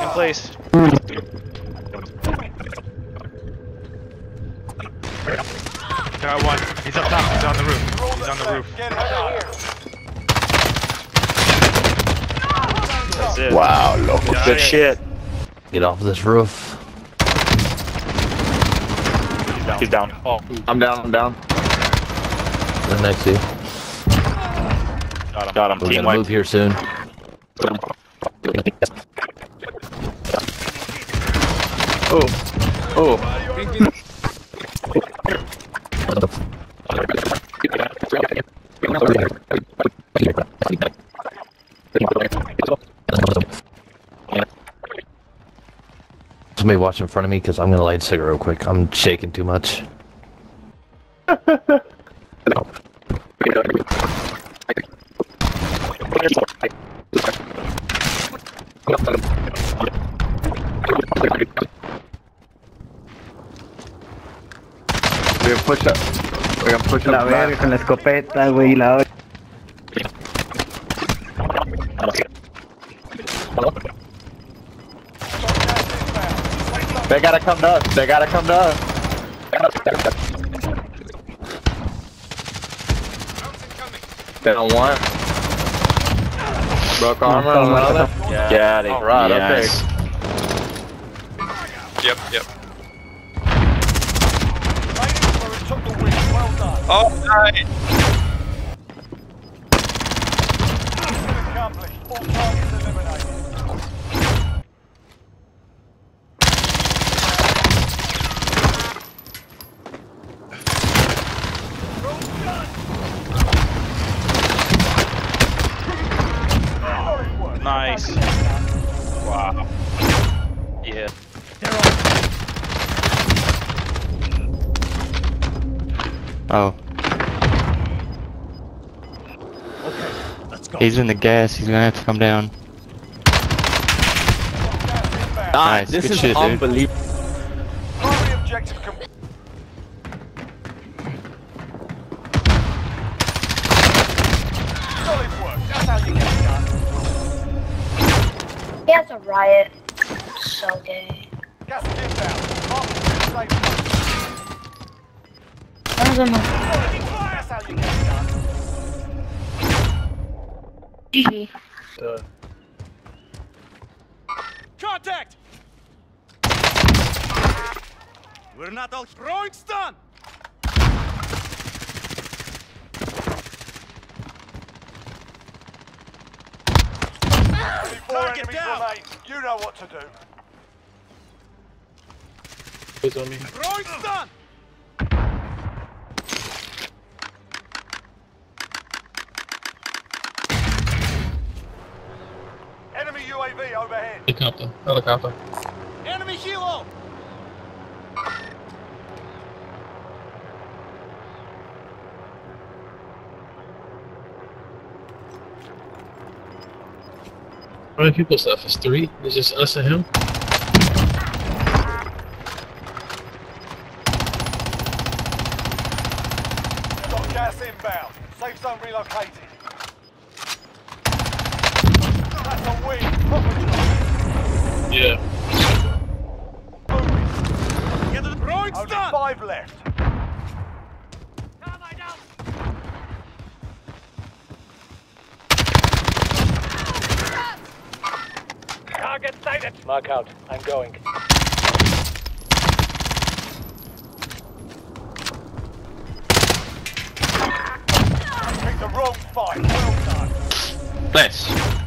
in place. Got one. He's up top. He's on the roof. He's on the roof. That's it. Wow, loco. Good shit. Get off this roof. He's down. Oh, I'm down. The next to you. got him. We're Team gonna wiped. move here soon. Oh. Somebody watch in front of me because I'm gonna light a cigarette real quick. I'm shaking too much. We're gonna push up. La verga con la escopeta, güey, la verga. They gotta come to us. They gotta come to us. They don't want. Broke armor on another. Yeah, they Alright, yes. okay. Yep. Oh, nice. Nice. Wow. Yeah. Oh. He's in the gas. He's gonna have to come down. Nice. This Good is shit, dude. unbelievable. Primary objective complete. Solid work. That's how you get it done. He has a riot. So gay. Gas is inbound. Mark the safe. One of them was That's how you get it done. GG. Contact! We're not all throwing stun! Target down! Remain. You know what to do. Throwing stun! Enemy UAV overhead. Helicopter. Enemy helo! How many people's left? It's 3? It's just us and him? Got gas inbound. Safe zone relocated. That's a win. Proper job. Yeah. Get the throwing stun! Only 5 left. Target sighted. Mark out. I'm going. Picked the wrong fight. Well done. Nice.